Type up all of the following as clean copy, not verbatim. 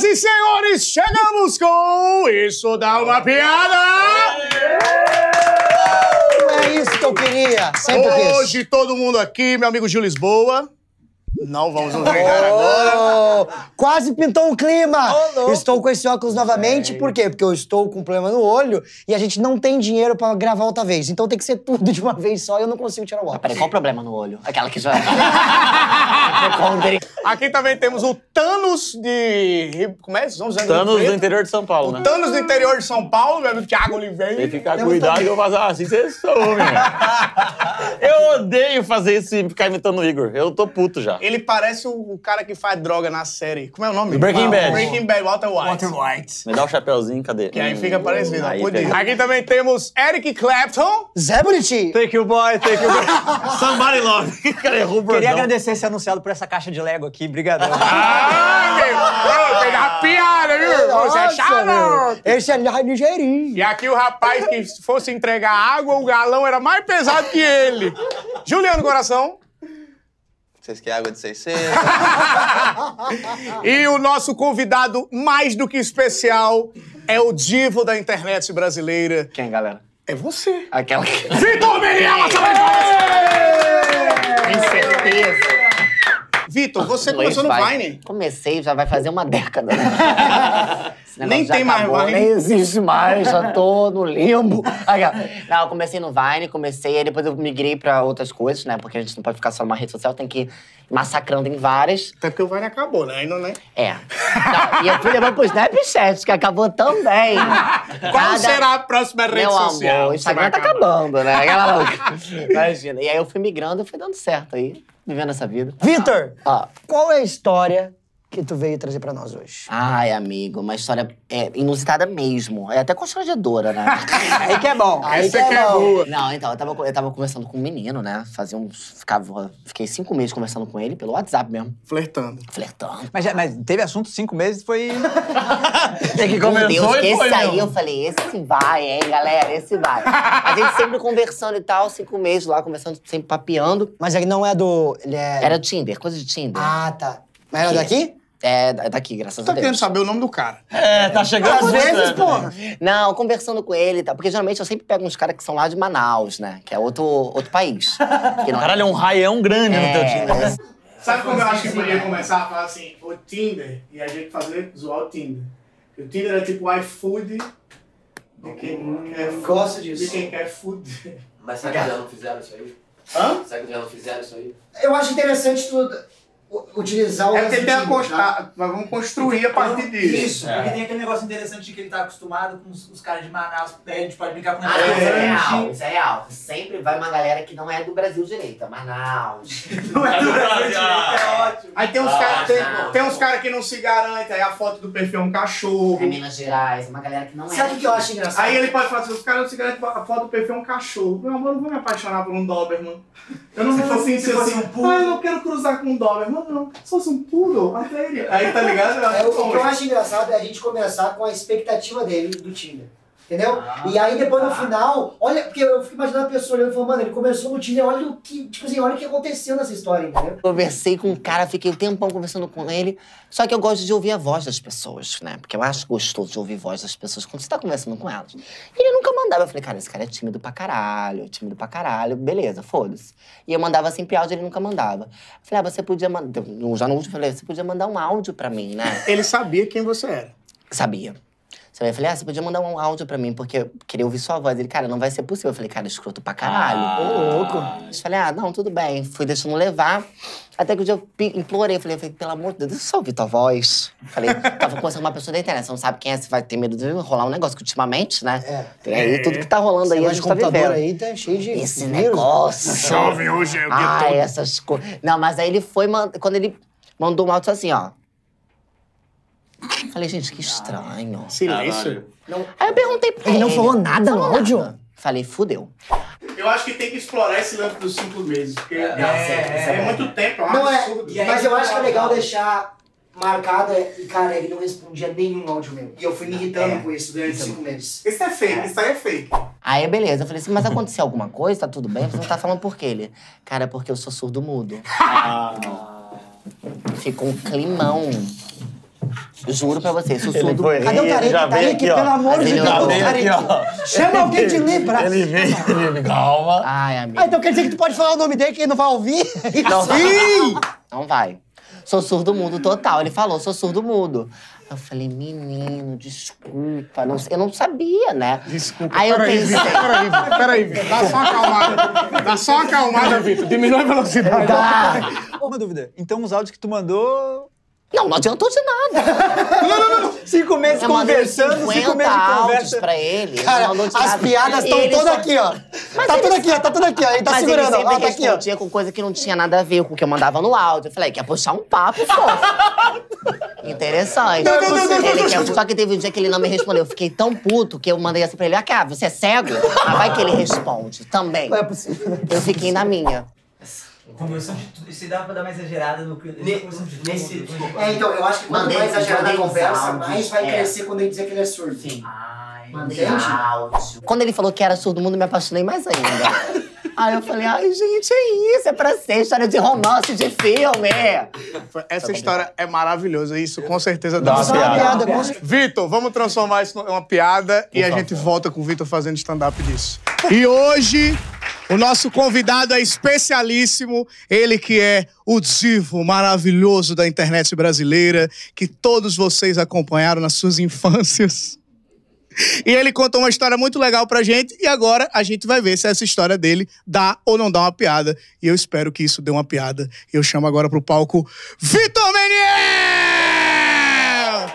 e senhores, chegamos com Isso Dá Uma Piada! É isso que eu queria, sempre quis. Hoje todo mundo aqui, meu amigo Gil Lisboa. Não vamos nos negar agora. Quase pintou um clima. Estou com esse óculos novamente, por quê? Porque eu estou com um problema no olho e a gente não tem dinheiro pra gravar outra vez. Então tem que ser tudo de uma vez só e eu não consigo tirar o óculos. Peraí, qual o problema no olho? Aquela que já... Aqui também temos o Thanos de... Como é? Thanos do interior de São Paulo, né? Thanos do interior de São Paulo, meu amigo Thiago Oliveira. Tem que ficar cuidado que eu vou fazer assim, vocês são, meu. Eu odeio fazer isso e ficar imitando o Igor. Eu tô puto já. Ele parece o cara que faz droga na série. Como é o nome? Breaking Bad. Breaking Bad, Walter White. Me dá o chapeuzinho, cadê? Que aí fica parecido. Aí Podia. pega. Aqui também temos Eric Clapton. Zé Buriti. Take you, boy, take you, boy. Somebody love. Cara, errou o bordão. Queria agradecer ser anunciado por essa caixa de Lego aqui. Obrigadão. Fez a piada, viu? Você é chato. Esse é ligeirinho. E aqui o rapaz que fosse entregar água, o galão era mais pesado que ele. Juliano Coração. Vocês querem água de 600? E o nosso convidado mais do que especial é o divo da internet brasileira. Quem, galera? É você. Aquela que... Vitor Meniela! Tem certeza. Vitor, você começou no Vine? Comecei, já vai fazer uma década. Né? Esse negócio Nem já tem mais acabou, Vine. Nem existe mais, já tô no limbo. Não, eu comecei no Vine, aí depois eu migrei pra outras coisas, né? Porque a gente não pode ficar só numa rede social, tem que ir massacrando em várias. Até porque o Vine acabou, né? Ainda, né? É. Não, e eu fui levando pro Snapchat, que acabou também. Qual será a próxima rede Meu social? amor, o que Instagram você tá vai acabar? acabando, né? Aquela louca. Imagina. E aí eu fui migrando e foi dando certo aí, vivendo essa vida. Vitor, Ó. qual é a história que tu veio trazer pra nós hoje? Ai, amigo, uma história inusitada mesmo. É até constrangedora, né? Aí que é bom. Aí Essa que é boa. Não, então, eu tava conversando com um menino, né? Fiquei 5 meses conversando com ele pelo WhatsApp mesmo. Flertando. Flertando. Mas teve assunto 5 meses, foi... Tem que Meu começou Deus, e que foi, esse aí, meu. eu falei, esse vai, hein, galera, esse vai. A gente sempre conversando e tal, 5 meses lá, conversando, sempre papeando. Mas ele não é do... Ele é... Era Tinder, coisa de Tinder. Ah, tá. Mas era Que? daqui? É daqui, graças Tá a Deus. querendo saber o nome do cara. É, tá chegando. Às vezes, porra. Não, conversando com ele e tal. Porque geralmente eu sempre pego uns caras que são lá de Manaus, né? Que é outro país. Que não... Caralho, é um raião grande no teu Tinder. Sabe como eu acho que podia começar a falar assim, o Tinder, e a gente zoar o Tinder. O Tinder é tipo o iFood de quem quer food. Gosto disso. De quem quer food. Mas será que já não fizeram isso aí? Hã? Será que já não fizeram isso aí? Eu acho interessante tu utilizar o... É porque tem a nós vamos construir a partir disso. Isso, porque tem aquele negócio interessante de que ele tá acostumado com os caras de Manaus, daí a gente pode brincar com Ah, isso é real, negócio. isso é real. Sempre vai uma galera que não é do Brasil direito, é Manaus. Não é do Brasil, é ótimo. Aí tem uns Ah, caras não. tem uns cara que não se garantem, aí a foto do perfil é um cachorro. É Minas Gerais, uma galera que não é. Sabe o que eu acho engraçado? Aí ele pode falar assim, os caras não se garantem, a foto do perfil é um cachorro. Meu amor, eu não vou me apaixonar por um Doberman. Eu não vou assim, se fosse um poodle. eu não quero cruzar com um Doberman, não. Se fosse um poodle, até ele. Aí tá ligado? O que eu acho engraçado é a gente começar com a expectativa dele do Tinder. Entendeu? E aí depois no final, olha, porque eu fico imaginando a pessoa olhando e falando, mano, ele começou no Tinder, olha o que, tipo assim, olha o que aconteceu nessa história, entendeu? Conversei com um cara, fiquei um tempão conversando com ele. Só que eu gosto de ouvir a voz das pessoas, né? Porque eu acho gostoso de ouvir a voz das pessoas quando você tá conversando com elas. E ele nunca mandava. Eu falei, cara, esse cara é tímido pra caralho. Beleza, foda-se. E eu mandava sempre áudio, ele nunca mandava. Eu falei, você podia mandar... Já no último, eu falei, você podia mandar um áudio pra mim, né? Ele sabia quem você era. Sabia. Eu falei, você podia mandar um áudio pra mim, porque eu queria ouvir sua voz. Ele, cara, não vai ser possível. Eu falei, cara, escroto pra caralho. Ô, louco. Eu falei, não, tudo bem. Fui deixando levar. Até que um dia eu implorei. Eu falei, pelo amor de Deus, deixa eu só ouvir tua voz. Falei, tava conversando com uma pessoa da internet. Você não sabe quem é, você vai ter medo de rolar um negócio. Que ultimamente, né? Aí tudo que tá rolando aí, a gente tá vivendo. Aí tá cheio de... Esse negócio. Jovem hoje é o dia todo. Essas coisas. Não, mas aí ele foi... Quando ele mandou um áudio assim, ó. Falei, gente, que estranho. Silêncio. Aí eu perguntei pra ele. Ele não falou nada no áudio? Falei, fudeu. Eu acho que tem que explorar esse lance dos 5 meses, porque é muito tempo, é um Não absurdo. mas eu acho que é legal deixar marcado, e cara, ele não respondia nenhum áudio meu. E eu fui me irritando com isso durante 5 meses. Isso é fake, isso aí é fake. Aí, beleza. Eu falei assim, mas aconteceu alguma coisa? Tá tudo bem? Você não tá falando por quê? Ele, cara, é porque eu sou surdo-mudo. Ficou um climão. Juro pra você, sussurro Ele do foi mundo. Cadê o rir, Tarek? já veio Tarek, aqui, ó. pelo amor de Ele Deus, já veio Tarek. aqui, ó. Chama alguém de Libra. Ele veio, calma. Ai, amigo. Ah, então quer dizer que tu pode falar o nome dele que ele não vai ouvir? Não vai. Sim! Não vai. Sou surdo mudo total. Ele falou, sou surdo mudo. Eu falei, menino, desculpa. Eu não sabia, né? Desculpa. Aí eu Peraí, pensei. Vitor. Peraí, Vitor. Dá só uma acalmada. Dá só uma acalmada, Vitor. Diminui a velocidade. Uma dúvida. Então, os áudios que tu mandou... Não adiantou de nada. 5 meses Eu mandei conversando, 5 50 meses de áudios conversa. pra ele. Cara, não mandou de as nada. piadas estão Ele todas só- aqui, ó. Mas Tá ele tudo aqui, ó. Tá tudo aqui, ó. Ele tá Mas segurando, ele sempre ó. Tá aqui, ó. respondia com coisa que não tinha nada a ver com o que eu mandava no áudio. Eu falei, quer puxar um papo, fofo. Interessante. Só que teve um dia que ele não me respondeu. Eu fiquei tão puto que eu mandei assim pra ele, ah, você é cego? Ah, vai que ele responde também. Não é possível. Eu fiquei na minha. Conversão de tudo. Isso aí dá pra dar uma exagerada no que. Nesse. Então, eu acho que quanto Mandei- mais exagerada a mandei uns conversa, áudios, mais vai é. crescer quando ele dizer que ele é surdo. Sim. Ai, Mandei Entende? áudio. Quando ele falou que era surdo mundo, me apaixonei mais ainda. Aí eu falei, ai, gente, é isso, é pra ser história de romance, de filme. Essa história é maravilhosa. Isso com certeza dá Dá uma uma piada. piada. com certeza. Vitor, vamos transformar isso em uma piada e a gente volta com o Vitor fazendo stand-up disso. E hoje, o nosso convidado é especialíssimo. Ele que é o divo maravilhoso da internet brasileira, que todos vocês acompanharam nas suas infâncias. E ele contou uma história muito legal pra gente e agora a gente vai ver se essa história dele dá ou não dá uma piada. E eu espero que isso dê uma piada. E eu chamo agora pro palco Vitor Meniel!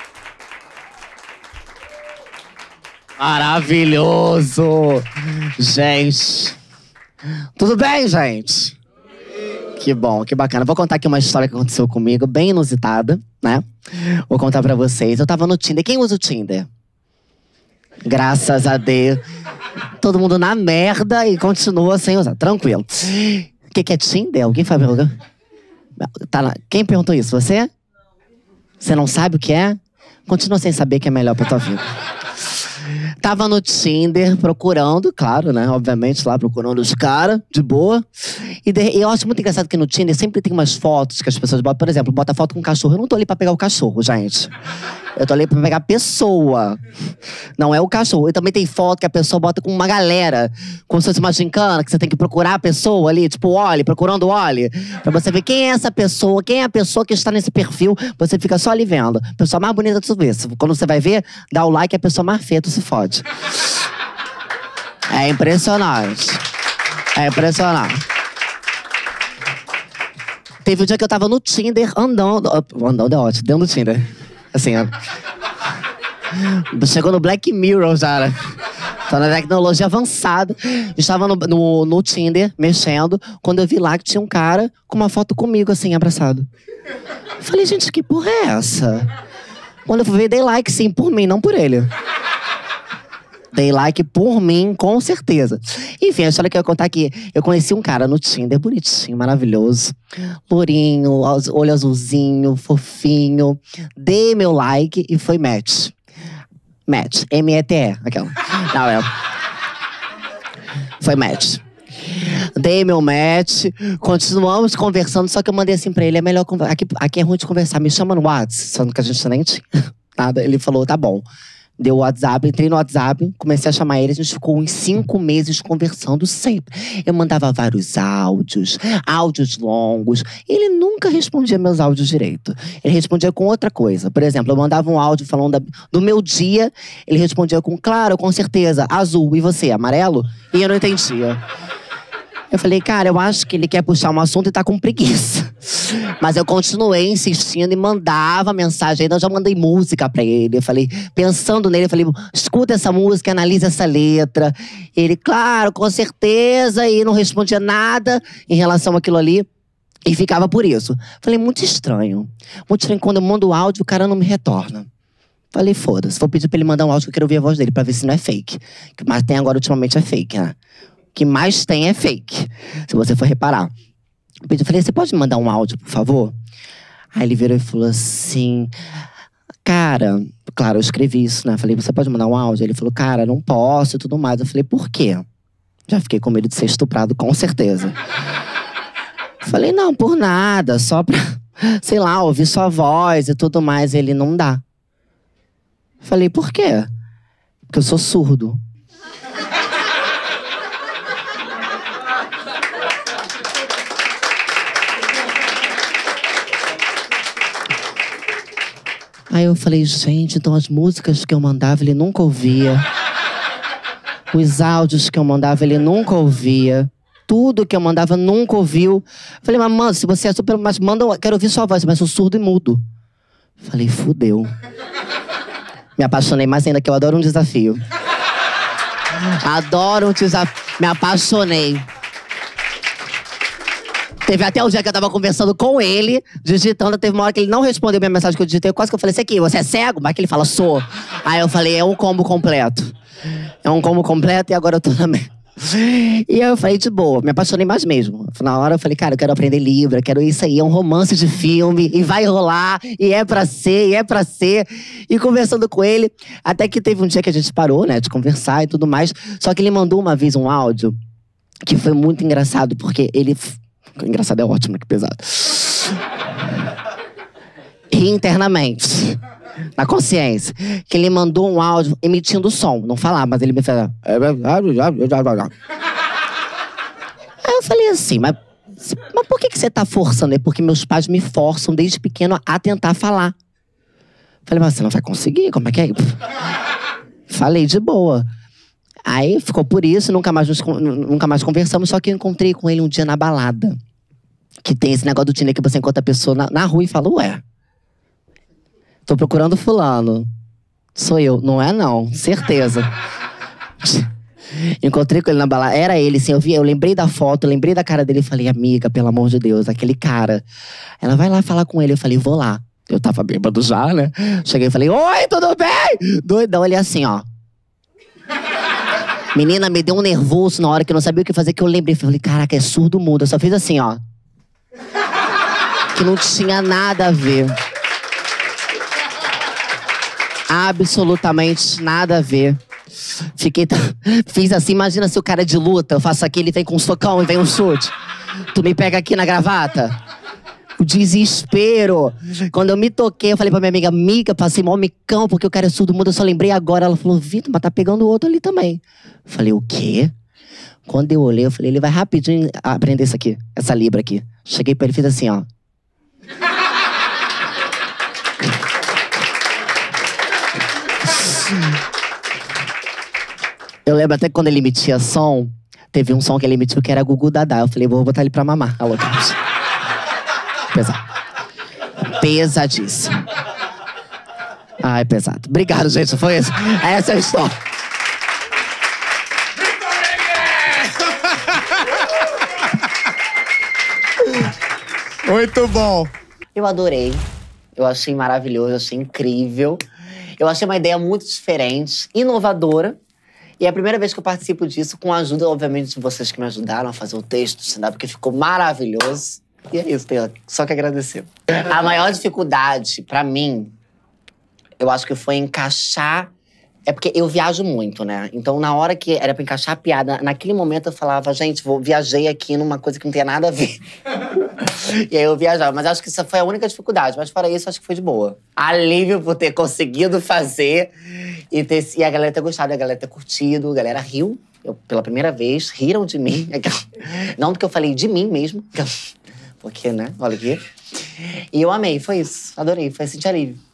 Maravilhoso! Gente, tudo bem, gente? Que bom, que bacana. Vou contar aqui uma história que aconteceu comigo, bem inusitada, né? Vou contar pra vocês. Eu tava no Tinder. Quem usa o Tinder? Graças a Deus. Todo mundo na merda e continua sem usar. Tranquilo. O que é Tinder? Alguém fala perguntar? Quem perguntou isso? Você? Você não sabe o que é? Continua sem saber que é melhor pra tua vida. Tava no Tinder procurando, claro, né? Obviamente, lá procurando os caras, de boa. E eu acho muito engraçado que no Tinder sempre tem umas fotos que as pessoas botam. Por exemplo, bota foto com um cachorro. Eu não tô ali pra pegar o cachorro, gente. Eu tô ali pra pegar a pessoa. Não é o cachorro. E também tem foto que a pessoa bota com uma galera. Como se fosse uma gincana, que você tem que procurar a pessoa ali, tipo, olhe, procurando olhe. Pra você ver quem é essa pessoa, quem é a pessoa que está nesse perfil. Você fica só ali vendo. A pessoa mais bonita tu vê. Quando você vai ver, dá o like, a pessoa mais feia, tu se fode. É impressionante. É impressionante. Teve um dia que eu tava no Tinder andando. Andando é ótimo, dentro do Tinder. Assim, ó. Chegou no Black Mirror já, né? Tá na tecnologia avançada. Estava no Tinder, mexendo, quando eu vi lá que tinha um cara com uma foto comigo, assim, abraçado. Falei, gente, que porra é essa? Quando eu fui ver, dei like, sim, por mim, não por ele. Dei like por mim, com certeza. Enfim, a história que eu ia contar aqui. Eu conheci um cara no Tinder, bonitinho, maravilhoso. Lourinho, olho azulzinho, fofinho. Dei meu like e foi match. Match, M-E-T-E, aquela. Não, é. Foi match. Dei meu match, continuamos conversando, só que eu mandei assim pra ele, é melhor conversar. Aqui é ruim de conversar, me chama no WhatsApp, sendo que a gente nem tinha nada. Ele falou, tá bom. Deu o WhatsApp, entrei no WhatsApp, comecei a chamar ele, a gente ficou uns 5 meses conversando sempre. Eu mandava vários áudios longos. Ele nunca respondia meus áudios direito. Ele respondia com outra coisa. Por exemplo, eu mandava um áudio falando do meu dia, ele respondia com, claro, com certeza, azul. E você, amarelo? E eu não entendia. Eu falei, cara, eu acho que ele quer puxar um assunto e tá com preguiça. Mas eu continuei insistindo e mandava mensagem. Ainda eu já mandei música pra ele. Eu falei, pensando nele, eu falei, escuta essa música, analisa essa letra. Ele, claro, com certeza. E não respondia nada em relação àquilo ali. E ficava por isso. Falei, muito estranho. Muito estranho quando eu mando o áudio, o cara não me retorna. Falei, foda-se, vou pedir pra ele mandar um áudio que eu quero ouvir a voz dele, pra ver se não é fake. Mas tem agora, ultimamente, é fake, né? O que mais tem é fake, se você for reparar. Eu falei, você pode me mandar um áudio, por favor? Aí ele virou e falou assim, cara, claro, eu escrevi isso, né? Falei, você pode mandar um áudio? Ele falou, cara, não posso e tudo mais. Eu falei, por quê? Já fiquei com medo de ser estuprado, com certeza. Falei, não, por nada, só pra sei lá, ouvir sua voz e tudo mais. Ele, não dá. Falei, por quê? Porque eu sou surdo. Aí eu falei, gente, então as músicas que eu mandava ele nunca ouvia. Os áudios que eu mandava ele nunca ouvia. Tudo que eu mandava nunca ouviu. Falei, mas mano, se você é super... Mas manda, quero ouvir sua voz, mas sou surdo e mudo. Falei, fudeu. Me apaixonei mais ainda, que eu adoro um desafio. Adoro um desafio. Me apaixonei. Teve até o dia que eu tava conversando com ele, digitando. Teve uma hora que ele não respondeu minha mensagem que eu digitei. Quase que eu falei, isso aqui, você é cego? Mas que ele fala, sou. Aí eu falei, é um combo completo. É um combo completo e agora eu tô na merda. E aí eu falei, de boa, me apaixonei mais mesmo. Na hora eu falei, cara, eu quero aprender Libra, quero isso aí, é um romance de filme, e vai rolar, e é pra ser, e é pra ser. E conversando com ele, até que teve um dia que a gente parou, né, de conversar e tudo mais. Só que ele mandou uma vez um áudio que foi muito engraçado, porque ele... Engraçado é ótimo, que pesado. Ri internamente, na consciência, que ele mandou um áudio emitindo som, não falar, mas ele me fez... Aí eu falei assim, mas por que você tá forçando? É porque meus pais me forçam desde pequeno a tentar falar. Falei, mas você não vai conseguir, como é que é? Falei de boa. Aí ficou por isso, nunca mais conversamos, só que eu encontrei com ele um dia na balada. Que tem esse negócio do Tinder que você encontra a pessoa na rua e fala, ué, tô procurando fulano. Sou eu. Não é não, certeza. Encontrei com ele na balada, era ele, assim, eu lembrei da foto, eu lembrei da cara dele e falei, amiga, pelo amor de Deus, aquele cara. Ela vai lá falar com ele, eu falei, vou lá. Eu tava bêbado já, né? Cheguei e falei, oi, tudo bem? Doidão, ele assim, ó. Menina, me deu um nervoso na hora que eu não sabia o que fazer, que eu lembrei. Falei, caraca, é surdo mudo. Eu só fiz assim, ó. Que não tinha nada a ver. Absolutamente nada a ver. Fiz assim, imagina se o cara é de luta, eu faço aqui, ele vem com um socão e vem um chute. Tu me pega aqui na gravata. O desespero. Quando eu me toquei, eu falei pra minha amiga, passei mó micão, porque o cara é surdo mudo, eu só lembrei agora. Ela falou, Vitor, mas tá pegando o outro ali também. Eu falei, o quê? Quando eu olhei, eu falei, ele vai rapidinho aprender isso aqui, essa libra aqui. Cheguei pra ele e fiz assim, ó. Eu lembro até que quando ele emitia som, teve um som que ele emitiu que era Gugu Dadá. Eu falei, vou botar ele pra mamar. A outra. Pesado. Pesadíssimo. Ai, pesado. Obrigado, gente. Foi isso. Essa é a história. Muito bom. Eu adorei. Eu achei maravilhoso, achei incrível. Eu achei uma ideia muito diferente, inovadora. E é a primeira vez que eu participo disso, com a ajuda, obviamente, de vocês que me ajudaram a fazer o texto do stand-up, porque ficou maravilhoso. E é isso, tenho só que agradecer. A maior dificuldade, pra mim, eu acho que foi encaixar... É porque eu viajo muito, né? Então, na hora que era pra encaixar a piada, naquele momento eu falava, gente, viajei aqui numa coisa que não tem nada a ver. E aí eu viajava. Mas acho que essa foi a única dificuldade. Mas fora isso, acho que foi de boa. Alívio por ter conseguido fazer e a galera ter gostado, a galera ter curtido. A galera riu. Pela primeira vez, riram de mim. Não do que eu falei, de mim mesmo. Porque, né? Olha aqui. E eu amei, foi isso. Adorei, foi sentir alívio.